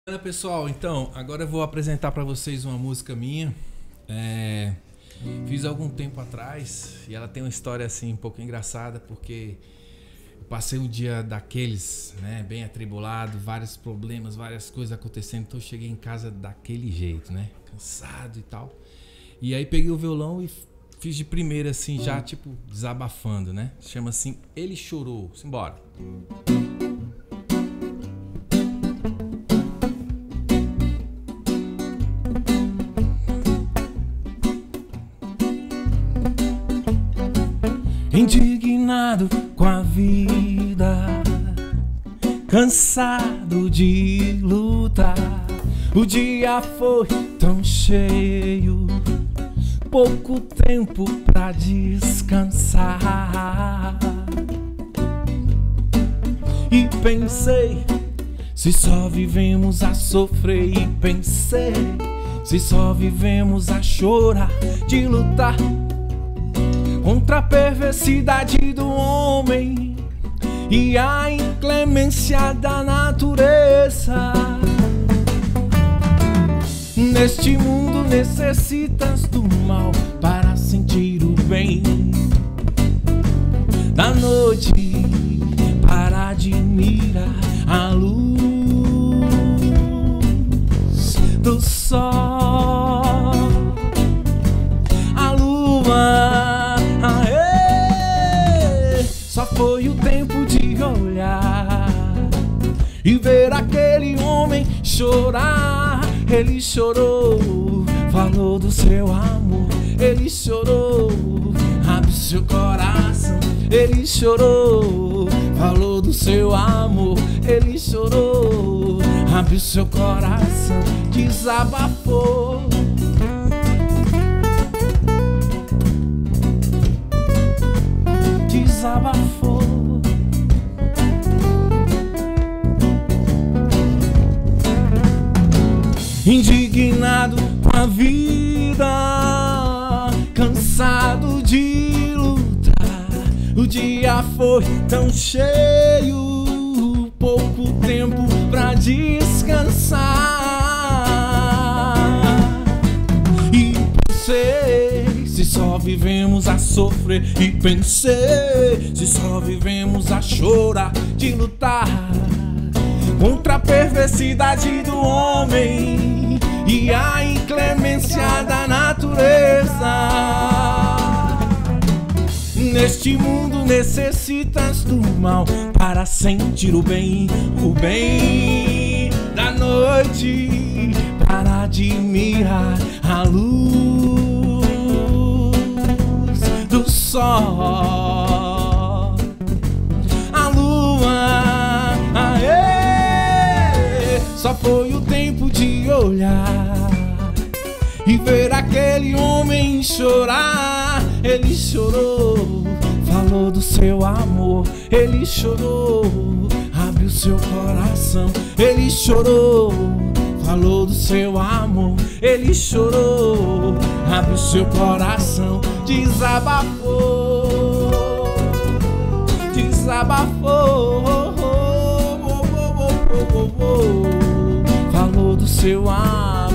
Olá pessoal, então agora eu vou apresentar para vocês uma música minha. Fiz algum tempo atrás e ela tem uma história assim um pouco engraçada, porque eu passei um dia daqueles, né, bem atribulado, vários problemas, várias coisas acontecendo, então eu cheguei em casa daquele jeito, né, cansado e tal. E aí peguei o violão e fiz de primeira assim, já tipo desabafando, né? Chama assim Ele Chorou. Simbora. Indignado com a vida, cansado de lutar, o dia foi tão cheio, pouco tempo pra descansar. E pensei, se só vivemos a sofrer. E pensei, se só vivemos a chorar, de lutar contra a perversidade do homem e a inclemência da natureza. Neste mundo necessitas do mal para sentir o bem, da noite para admirar a luz do sol, a lua. Só foi o tempo de olhar e ver aquele homem chorar. Ele chorou, falou do seu amor. Ele chorou, abre seu coração. Ele chorou, falou do seu amor. Ele chorou, abre seu coração, desabafou. Desabafou. Indignado com a vida, cansado de lutar, o dia foi tão cheio, pouco tempo pra descansar. E pensei, se só vivemos a sofrer. E pensei, se só vivemos a chorar, de lutar contra a perversidade do homem e a inclemência da natureza. Neste mundo necessitas do mal para sentir o bem da noite, para admirar a luz do sol, a lua. Só foi o tempo de olhar e ver aquele homem chorar. Ele chorou, falou do seu amor. Ele chorou, abre o seu coração. Ele chorou, falou do seu amor. Ele chorou, abre o seu coração, desabafou, desabafou. Falou do seu amor.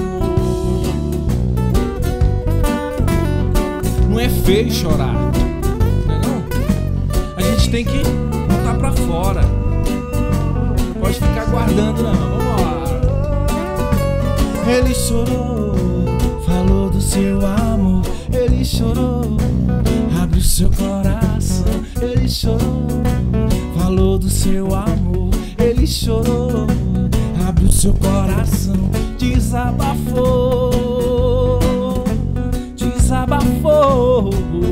Não é feio chorar, não é não? A gente tem que botar pra fora. Não pode ficar guardando não, vambora. Ele chorou, falou do seu amor. Ele chorou, abre o seu coração. Ele chorou, falou do seu amor. Ele chorou, abre o seu coração, desabafou, desabafou.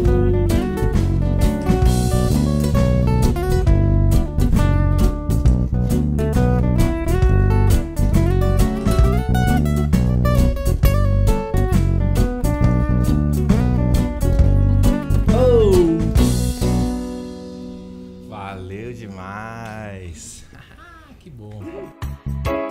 Oh, valeu demais. Que bom.